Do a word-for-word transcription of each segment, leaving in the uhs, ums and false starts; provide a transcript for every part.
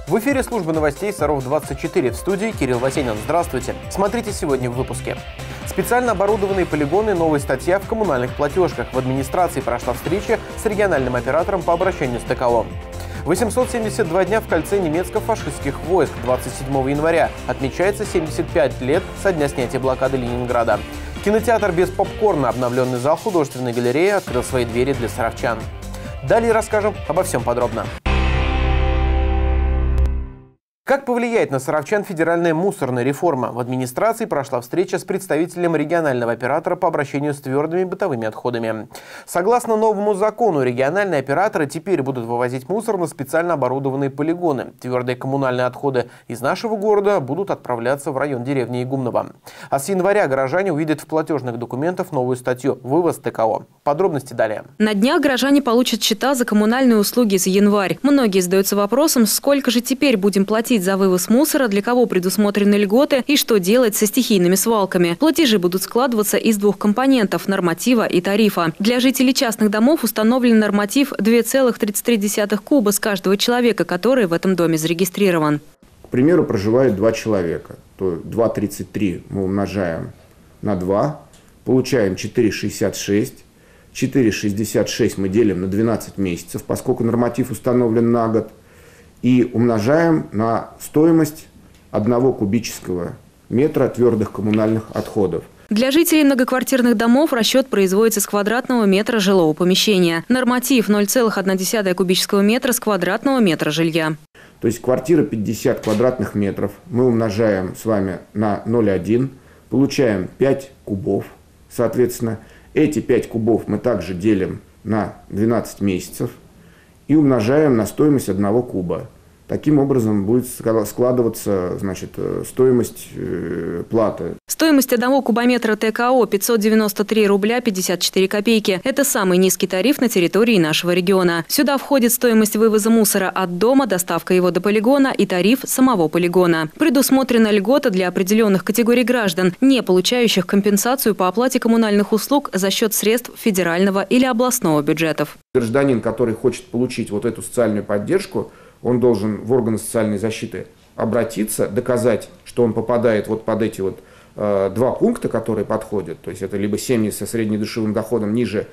В эфире службы новостей Саров двадцать четыре. В студии Кирилл Васенин. Здравствуйте. Смотрите сегодня в выпуске. Специально оборудованные полигоны, новая статья в коммунальных платежках. В администрации прошла встреча с региональным оператором по обращению с ТКО. восемьсот семьдесят два дня в кольце немецко-фашистских войск. двадцать седьмого января отмечается семьдесят пять лет со дня снятия блокады Ленинграда. Кинотеатр без попкорна, обновленный зал художественной галереи, открыл свои двери для саровчан. Далее расскажем обо всем подробно. Как повлияет на саровчан федеральная мусорная реформа? В администрации прошла встреча с представителем регионального оператора по обращению с твердыми бытовыми отходами. Согласно новому закону, региональные операторы теперь будут вывозить мусор на специально оборудованные полигоны. Твердые коммунальные отходы из нашего города будут отправляться в район деревни Игумново. А с января горожане увидят в платежных документах новую статью «Вывоз ТКО». Подробности далее. На днях горожане получат счета за коммунальные услуги за январь. Многие задаются вопросом, сколько же теперь будем платить за вывоз мусора, для кого предусмотрены льготы и что делать со стихийными свалками. Платежи будут складываться из двух компонентов – норматива и тарифа. Для жителей частных домов установлен норматив два целых тридцать три десятых куба с каждого человека, который в этом доме зарегистрирован. К примеру, проживает два человека. То два целых тридцать три мы умножаем на два, получаем четыре целых шестьдесят шесть. четыре целых шестьдесят шесть мы делим на двенадцать месяцев, поскольку норматив установлен на год. И умножаем на стоимость одного кубического метра твердых коммунальных отходов. Для жителей многоквартирных домов расчет производится с квадратного метра жилого помещения. Норматив ноль целых одна десятая кубического метра с квадратного метра жилья. То есть квартира пятьдесят квадратных метров. Мы умножаем с вами на ноль целых одна десятая, получаем пять кубов. Соответственно, эти пять кубов мы также делим на двенадцать месяцев и умножаем на стоимость одного куба. Таким образом будет складываться, значит, стоимость э, платы. Стоимость одного кубометра ТКО – пятьсот девяносто три рубля пятьдесят четыре копейки. Это самый низкий тариф на территории нашего региона. Сюда входит стоимость вывоза мусора от дома, доставка его до полигона и тариф самого полигона. Предусмотрена льгота для определенных категорий граждан, не получающих компенсацию по оплате коммунальных услуг за счет средств федерального или областного бюджетов. Гражданин, который хочет получить вот эту социальную поддержку, он должен в органы социальной защиты обратиться, доказать, что он попадает вот под эти вот э, два пункта, которые подходят. То есть это либо семьи со среднедушевым доходом ниже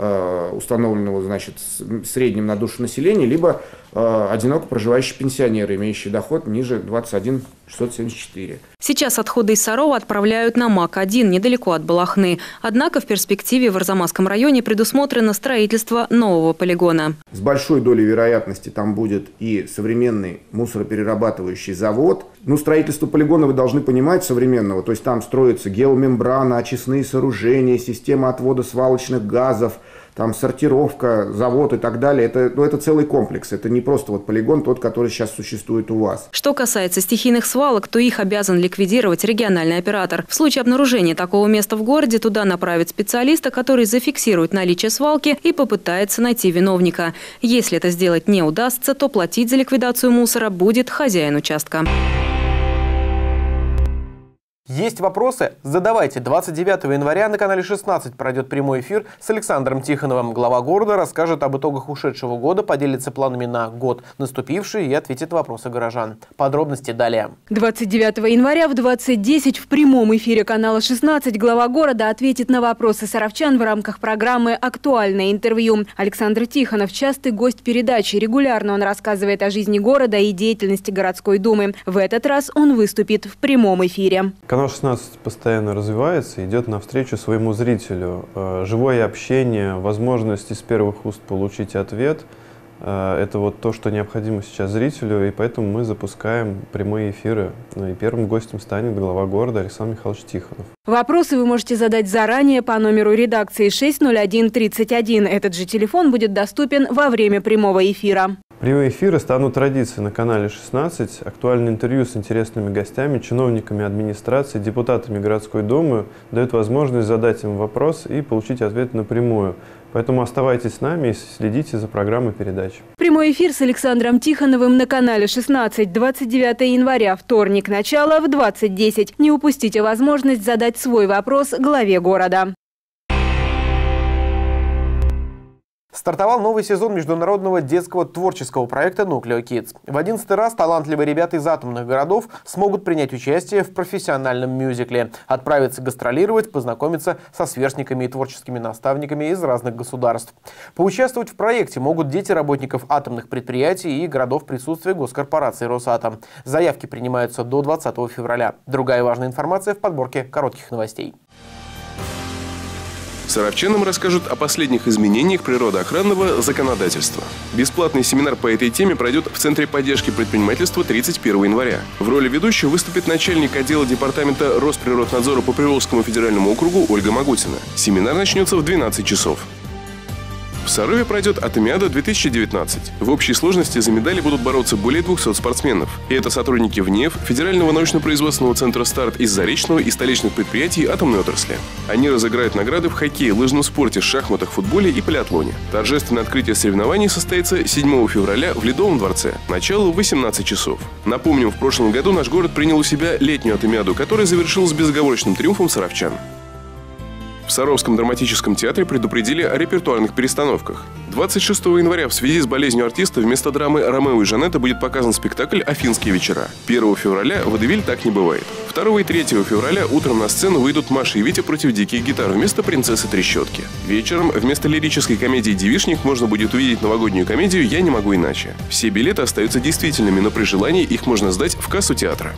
э, установленного, значит, средним на душу населения, либо э, одиноко проживающие пенсионеры, имеющие доход ниже двадцать один тысяча шестьсот семьдесят четыре. Сейчас отходы из Сарова отправляют на МАК один, недалеко от Балахны. Однако в перспективе в Арзамасском районе предусмотрено строительство нового полигона. С большой долей вероятности там будет и современный мусороперерабатывающий завод. Ну, строительство полигона вы должны понимать современного. То есть там строится геомембрана, очистные сооружения, система отвода свалочных газов, там сортировка, завод и так далее. Это, ну, это целый комплекс. Это не просто вот полигон, тот, который сейчас существует у вас. Что касается стихийных свалок, то их обязан ликвидировать региональный оператор. В случае обнаружения такого места в городе туда направят специалиста, который зафиксирует наличие свалки и попытается найти виновника. Если это сделать не удастся, то платить за ликвидацию мусора будет хозяин участка. Есть вопросы? Задавайте. двадцать девятого января на канале шестнадцать пройдет прямой эфир с Александром Тихоновым. Глава города расскажет об итогах ушедшего года, поделится планами на год наступивший и ответит на вопросы горожан. Подробности далее. двадцать девятого января в двадцать десять в прямом эфире канала шестнадцать глава города ответит на вопросы саровчан в рамках программы «Актуальное интервью». Александр Тихонов – частый гость передачи. Регулярно он рассказывает о жизни города и деятельности городской думы. В этот раз он выступит в прямом эфире. Канал шестнадцать постоянно развивается, идет навстречу своему зрителю. Живое общение, возможность из первых уст получить ответ – это вот то, что необходимо сейчас зрителю, и поэтому мы запускаем прямые эфиры. И первым гостем станет глава города Александр Михайлович Тихонов. Вопросы вы можете задать заранее по номеру редакции шесть ноль один тридцать один. Этот же телефон будет доступен во время прямого эфира. Прямые эфиры станут традицией на канале шестнадцать. Актуальное интервью с интересными гостями, чиновниками администрации, депутатами городской думы дают возможность задать им вопрос и получить ответ напрямую. Поэтому оставайтесь с нами и следите за программой передач. Прямой эфир с Александром Тихоновым на канале шестнадцать. двадцать девятого января, вторник, начало в двадцать десять. Не упустите возможность задать свой вопрос главе города. Стартовал новый сезон международного детского творческого проекта «Nucleo Kids». В одиннадцатый раз талантливые ребята из атомных городов смогут принять участие в профессиональном мюзикле, отправиться гастролировать, познакомиться со сверстниками и творческими наставниками из разных государств. Поучаствовать в проекте могут дети работников атомных предприятий и городов присутствия госкорпорации «Росатом». Заявки принимаются до двадцатого февраля. Другая важная информация в подборке коротких новостей. Саровчанам расскажут о последних изменениях природоохранного законодательства. Бесплатный семинар по этой теме пройдет в Центре поддержки предпринимательства тридцать первого января. В роли ведущего выступит начальник отдела департамента Росприроднадзора по Приволжскому федеральному округу Ольга Магутина. Семинар начнется в двенадцать часов. В Сарове пройдет Атомиада-две тысячи девятнадцать. В общей сложности за медали будут бороться более двухсот спортсменов. И это сотрудники ВНЕФ, Федерального научно-производственного центра «Старт» из Заречного и столичных предприятий атомной отрасли. Они разыграют награды в хоккее, лыжном спорте, шахматах, футболе и палеотлоне. Торжественное открытие соревнований состоится седьмого февраля в Ледовом дворце. Начало в восемнадцать часов. Напомним, в прошлом году наш город принял у себя летнюю Атомиаду, которая завершилась безоговорочным триумфом саровчан. В Саровском драматическом театре предупредили о репертуарных перестановках. двадцать шестого января в связи с болезнью артиста вместо драмы «Ромео и Жанетта» будет показан спектакль «Афинские вечера». первого февраля «Водевиль так не бывает». второго и третьего февраля утром на сцену выйдут Маша и Витя против диких гитар вместо принцессы Трещотки. Вечером вместо лирической комедии «Девичник» можно будет увидеть новогоднюю комедию «Я не могу иначе». Все билеты остаются действительными, но при желании их можно сдать в кассу театра.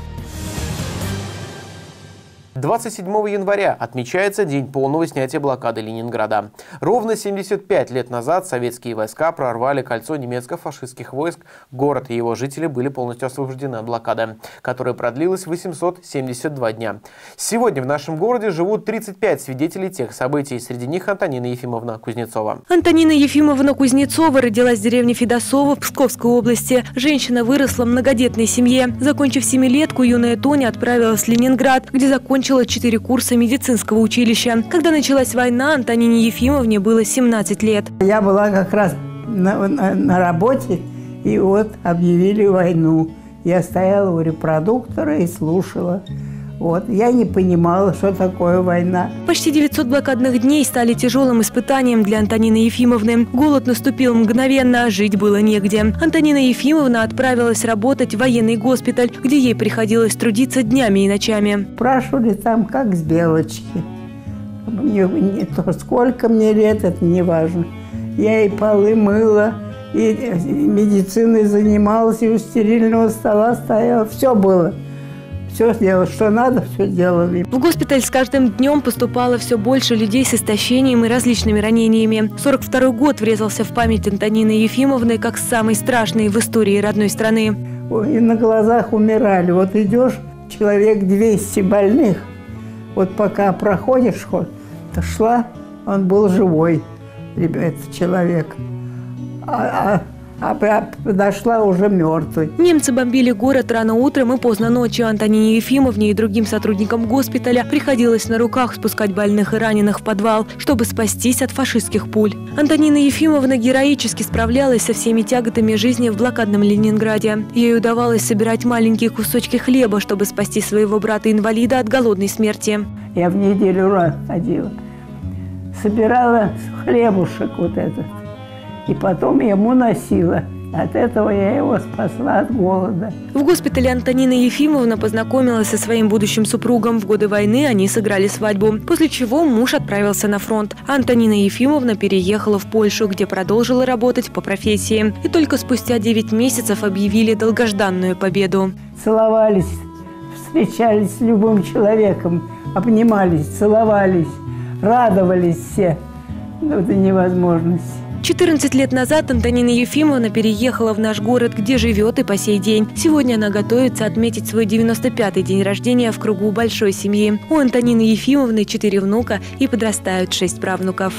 двадцать седьмого января отмечается день полного снятия блокады Ленинграда. Ровно семьдесят пять лет назад советские войска прорвали кольцо немецко-фашистских войск. Город и его жители были полностью освобождены от блокады, которая продлилась восемьсот семьдесят два дня. Сегодня в нашем городе живут тридцать пять свидетелей тех событий. Среди них Антонина Ефимовна Кузнецова. Антонина Ефимовна Кузнецова родилась в деревне Федосово в Псковской области. Женщина выросла в многодетной семье. Закончив семилетку, юная Тоня отправилась в Ленинград, где закончила четыре курса медицинского училища. Когда началась война, Антонине Ефимовне было семнадцать лет. Я была как раз на, на, на работе, и вот объявили войну. Я стояла у репродуктора и слушала. Вот. Я не понимала, что такое война. Почти девятьсот блокадных дней стали тяжелым испытанием для Антонины Ефимовны. Голод наступил мгновенно, а жить было негде. Антонина Ефимовна отправилась работать в военный госпиталь, где ей приходилось трудиться днями и ночами. Спрашивали там, как с белочки. Мне, не то, сколько мне лет, это не важно. Я и полы мыла, и медициной занималась, и у стерильного стола стояла. Все было. Все сделали, что надо, все делали. В госпиталь с каждым днем поступало все больше людей с истощением и различными ранениями. сорок второй год врезался в память Антонины Ефимовны как самый страшный в истории родной страны. И на глазах умирали. Вот идешь, человек двести больных. Вот пока проходишь ход, то шла, он был живой, этот человек. А, а А подошла уже мертвой. Немцы бомбили город рано утром и поздно ночью. Антонине Ефимовне и другим сотрудникам госпиталя приходилось на руках спускать больных и раненых в подвал, чтобы спастись от фашистских пуль. Антонина Ефимовна героически справлялась со всеми тяготами жизни в блокадном Ленинграде. Ей удавалось собирать маленькие кусочки хлеба, чтобы спасти своего брата-инвалида от голодной смерти. Я в неделю раз ходила. Собирала хлебушек вот этот. И потом ему носила. От этого я его спасла от голода. В госпитале Антонина Ефимовна познакомилась со своим будущим супругом. В годы войны они сыграли свадьбу, после чего муж отправился на фронт. А Антонина Ефимовна переехала в Польшу, где продолжила работать по профессии. И только спустя девять месяцев объявили долгожданную победу. Целовались, встречались с любым человеком, обнимались, целовались, радовались все до невозможности. четырнадцать лет назад Антонина Ефимовна переехала в наш город, где живет и по сей день. Сегодня она готовится отметить свой девяносто пятый день рождения в кругу большой семьи. У Антонины Ефимовны четыре внука и подрастают шесть правнуков.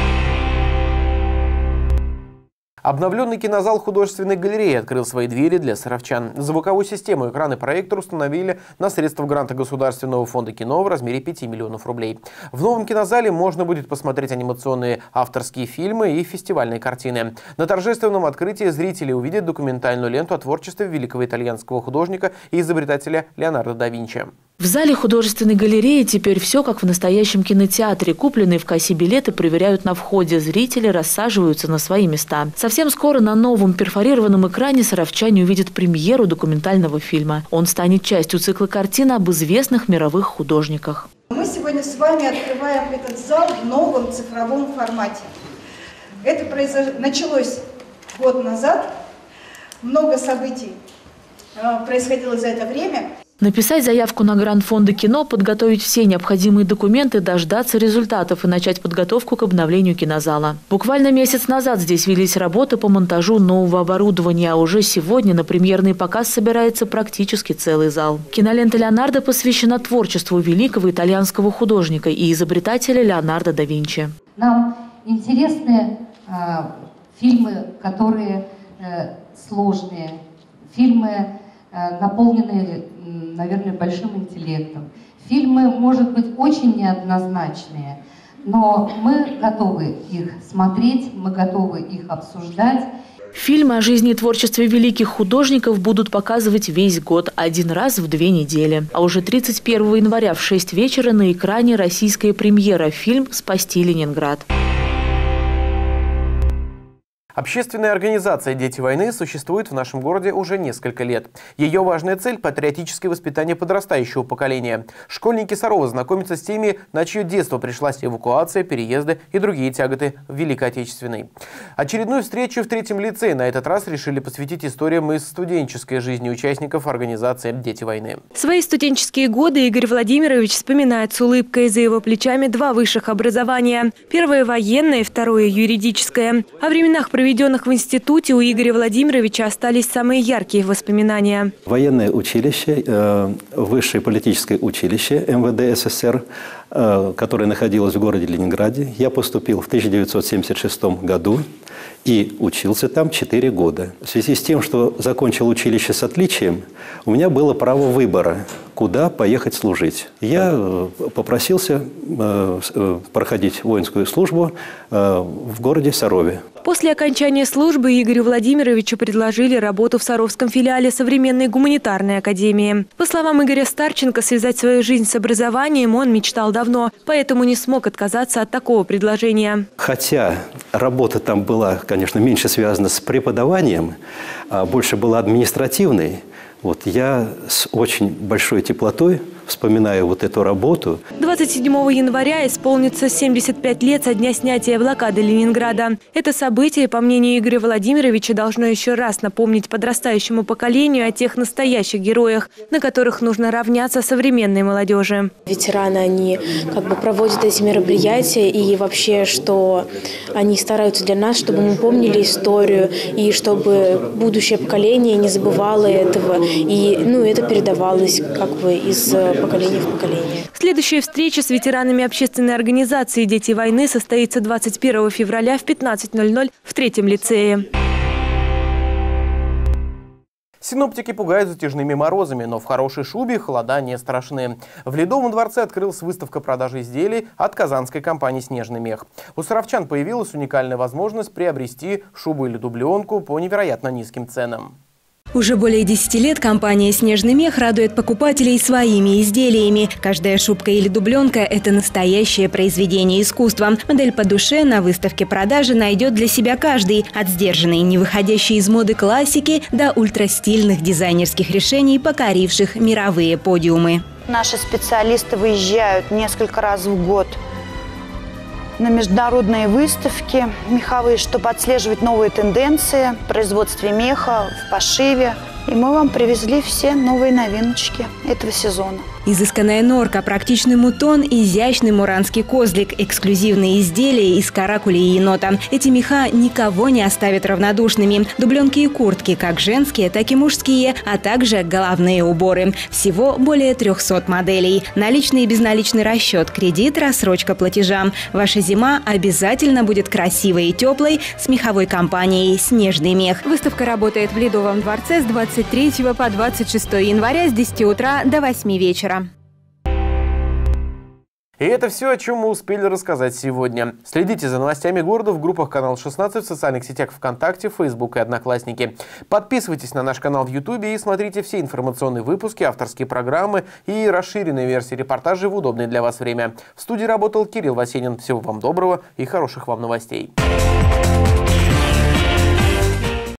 Обновленный кинозал художественной галереи открыл свои двери для саровчан. Звуковую систему, экран и проектор установили на средства гранта Государственного фонда кино в размере пяти миллионов рублей. В новом кинозале можно будет посмотреть анимационные авторские фильмы и фестивальные картины. На торжественном открытии зрители увидят документальную ленту о творчестве великого итальянского художника и изобретателя Леонардо да Винчи. В зале художественной галереи теперь все как в настоящем кинотеатре. Купленные в кассе билеты проверяют на входе. Зрители рассаживаются на свои места. Совсем скоро на новом перфорированном экране саровчане увидят премьеру документального фильма. Он станет частью цикла картин об известных мировых художниках. Мы сегодня с вами открываем этот зал в новом цифровом формате. Это произош... началось год назад. Много событий э, происходило за это время. Написать заявку на грант фонда кино, подготовить все необходимые документы, дождаться результатов и начать подготовку к обновлению кинозала. Буквально месяц назад здесь велись работы по монтажу нового оборудования, а уже сегодня на премьерный показ собирается практически целый зал. Кинолента «Леонардо» посвящена творчеству великого итальянского художника и изобретателя Леонардо да Винчи. Нам интересны э, фильмы, которые э, сложные, фильмы, наполненные, наверное, большим интеллектом. Фильмы, может быть, очень неоднозначные, но мы готовы их смотреть, мы готовы их обсуждать. Фильмы о жизни и творчестве великих художников будут показывать весь год, один раз в две недели. А уже тридцать первого января в шесть вечера на экране российская премьера – фильм «Спасти Ленинград». Общественная организация «Дети войны» существует в нашем городе уже несколько лет. Ее важная цель – патриотическое воспитание подрастающего поколения. Школьники Сарова знакомятся с теми, на чье детство пришлась эвакуация, переезды и другие тяготы в Великой Отечественной. Очередную встречу в третьем лицее на этот раз решили посвятить историям из студенческой жизни участников организации «Дети войны». Свои студенческие годы Игорь Владимирович вспоминает с улыбкой. За его плечами два высших образования. Первое – военное, второе – юридическое. О временах, проведенных в институте, у Игоря Владимировича остались самые яркие воспоминания. Военное училище, э, высшее политическое училище эм вэ дэ эс эс эс эр, э, которое находилось в городе Ленинграде. Я поступил в тысяча девятьсот семьдесят шестом году и учился там четыре года. В связи с тем, что закончил училище с отличием, у меня было право выбора, куда поехать служить. Я попросился э, проходить воинскую службу э, в городе Сарове. После окончания службы Игорю Владимировичу предложили работу в Саровском филиале Современной гуманитарной академии. По словам Игоря Старченко, связать свою жизнь с образованием он мечтал давно, поэтому не смог отказаться от такого предложения. Хотя работа там была, конечно, меньше связана с преподаванием, а больше была административной, вот я с очень большой теплотой вспоминаю вот эту работу. двадцать седьмого января исполнится семьдесят пять лет со дня снятия блокады Ленинграда. Это событие, по мнению Игоря Владимировича, должно еще раз напомнить подрастающему поколению о тех настоящих героях, на которых нужно равняться современной молодежи. Ветераны, они как бы проводят эти мероприятия, и вообще, что они стараются для нас, чтобы мы помнили историю, и чтобы будущее поколение не забывало этого, и ну, это передавалось как бы из поколения в поколение. Следующая встреча с ветеранами общественной организации «Дети войны» состоится двадцать первого февраля в пятнадцать ноль ноль в третьем лицее. Синоптики пугают затяжными морозами, но в хорошей шубе холода не страшны. В Ледовом дворце открылась выставка продажи изделий от казанской компании «Снежный мех». У саровчан появилась уникальная возможность приобрести шубу или дубленку по невероятно низким ценам. Уже более десяти лет компания «Снежный мех» радует покупателей своими изделиями. Каждая шубка или дубленка – это настоящее произведение искусства. Модель по душе на выставке продажи найдет для себя каждый. От сдержанной, не выходящей из моды классики до ультрастильных дизайнерских решений, покоривших мировые подиумы. Наши специалисты выезжают несколько раз в год на международные выставки меховые, чтобы отслеживать новые тенденции в производстве меха, в пошиве. И мы вам привезли все новые новиночки этого сезона. Изысканная норка, практичный мутон, изящный муранский козлик, эксклюзивные изделия из каракули и енота. Эти меха никого не оставят равнодушными. Дубленки и куртки, как женские, так и мужские, а также головные уборы. Всего более трехсот моделей. Наличный и безналичный расчет, кредит, рассрочка платежа. Ваша зима обязательно будет красивой и теплой с меховой компанией «Снежный мех». Выставка работает в Ледовом дворце с двадцать третьего по двадцать шестое января с десяти утра до восьми вечера. И это все, о чем мы успели рассказать сегодня. Следите за новостями города в группах канала шестнадцать, в социальных сетях ВКонтакте, Фейсбук и Одноклассники. Подписывайтесь на наш канал в Ютубе и смотрите все информационные выпуски, авторские программы и расширенные версии репортажей в удобное для вас время. В студии работал Кирилл Васенин. Всего вам доброго и хороших вам новостей.